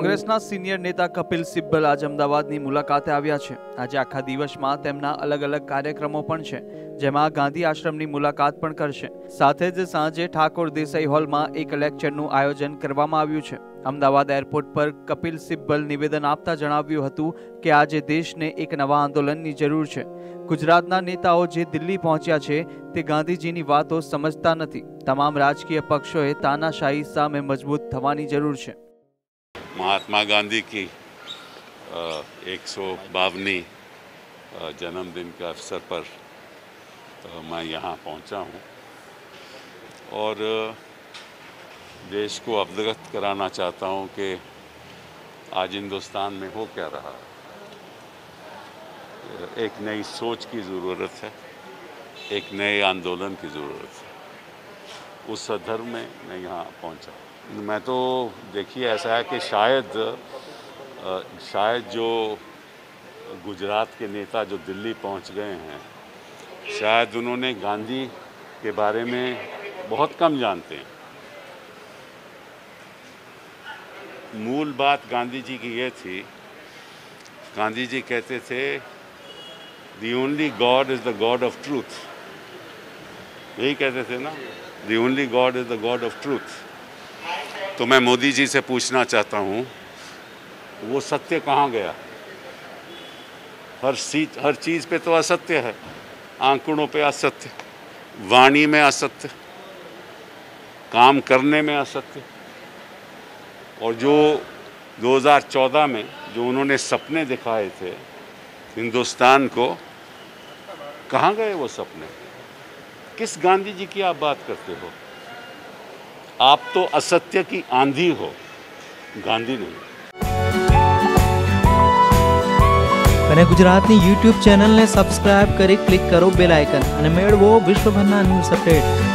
કોંગ્રેસના સિનિયર નેતા કપિલ સિબ્બલ આજ અમદાવાદની મુલાકાતે આવ્યા છે। આજે આખા દિવસમાં તેમના અલગ અલગ કાર્યક્રમો પણ છે, જેમાં ગાંધી આશ્રમની મુલાકાત પણ કરશે। સાથે જ સાંજે ઠાકોર દેસાઈ હોલમાં એક લેક્ચરનું આયોજન કરવામાં આવ્યું છે। અમદાવાદ એરપોર્ટ પર કપિલ સિબ્બલ નિવેદન આપતા જણાવ્યું હતું કે આજે દેશને એક નવા આંદોલનની જરૂર છે। ગુજરાતના નેતાઓ જે દિલ્હી પહોંચ્યા છે તે ગાંધીજીની વાતો સમજતા નથી। તમામ રાજકીય પક્ષોએ તાનાશાહી સામે મજબૂત થવાની જરૂર છે। महात्मा गांधी की 152वीं जन्मदिन के अवसर पर मैं यहाँ पहुँचा हूँ और देश को अवगत कराना चाहता हूँ कि आज हिंदुस्तान में हो क्या रहा है। एक नई सोच की ज़रूरत है, एक नए आंदोलन की ज़रूरत है। उस संदर्भ में मैं यहाँ पहुँचा। मैं तो देखिए ऐसा है कि शायद जो गुजरात के नेता जो दिल्ली पहुंच गए हैं, शायद उन्होंने गांधी के बारे में बहुत कम जानते हैं। मूल बात गांधी जी की ये थी, गांधी जी कहते थे the only God is the God of truth. यही कहते थे ना, the only God is the God of truth. तो मैं मोदी जी से पूछना चाहता हूँ, वो सत्य कहाँ गया? हर चीज़ पे तो असत्य है, आंकड़ों पे असत्य, वाणी में असत्य, काम करने में असत्य। और जो 2014 में जो उन्होंने सपने दिखाए थे हिंदुस्तान को, कहाँ गए वो सपने? किस गांधी जी की आप बात करते हो? आप तो असत्य की आंधी हो, गांधी नहीं। અને ગુજરાતની YouTube ચેનલને સબસ્ક્રાઇબ કરી ક્લિક કરો બેલ આઇકન અને મેળવો વિશ્વભરના ન્યૂઝ અપડેટ।